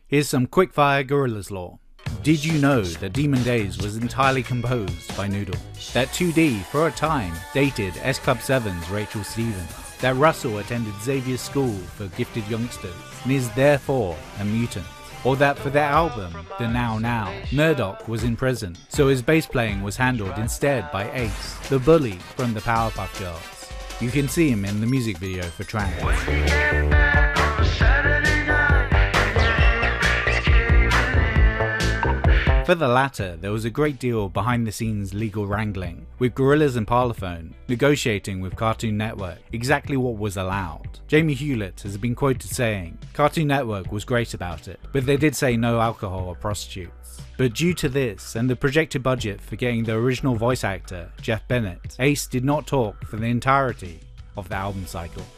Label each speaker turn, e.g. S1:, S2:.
S1: Here's some quickfire Gorillaz lore. Did you know that Demon Days was entirely composed by Noodle? That 2D, for a time, dated S Club 7's Rachel Stevens? That Russell attended Xavier's School for Gifted Youngsters and is therefore a mutant? Or that for their album, The Now Now, Murdoch was in prison, so his bass playing was handled instead by Ace, the bully from the Powerpuff Girls. You can see him in the music video for Trank. For the latter, there was a great deal behind-the-scenes legal wrangling, with Gorillaz and Parlophone negotiating with Cartoon Network exactly what was allowed. Jamie Hewlett has been quoted saying, "Cartoon Network was great about it, but they did say no alcohol or prostitutes." But due to this, and the projected budget for getting the original voice actor, Jeff Bennett, Ace did not talk for the entirety of the album cycle.